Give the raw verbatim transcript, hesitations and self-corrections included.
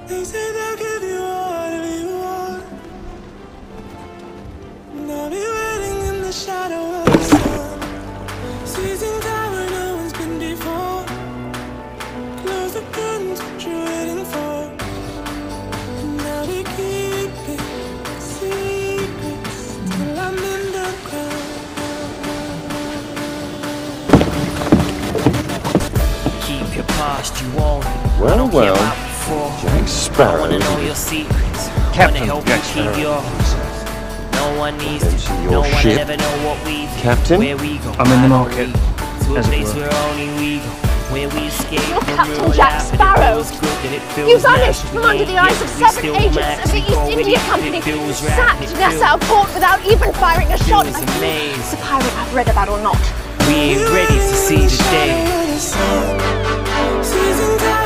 They say they'll give you whatever you want, and I'll be waiting in the shadow of the sun. Seizing tower no one's been before. Close the curtains, what you're waiting for. And I'll be keeping secrets till I'm in the ground. Keep your past, you won't. Well, well, Jack Sparrow. I wanna know your secrets. Captain Wanna help Jack you keep Sparrow. yours. No one needs to. Attention, your No one ship. will ever know what we do. Captain? Where we go. I'm in the market, To a as it place were. where only we go. Where we escape. You're from Captain real Jack life, and it Sparrow. feels good, and it feels You vanished nice from to under be the eyes here. of We seven still agents max, of the we East go with India it, Company it who feels right, sacked it Nassau feels- port without even firing a shot. feels amazing. It's a pirate I've read about or not. We ain't ready to see the day. Seizing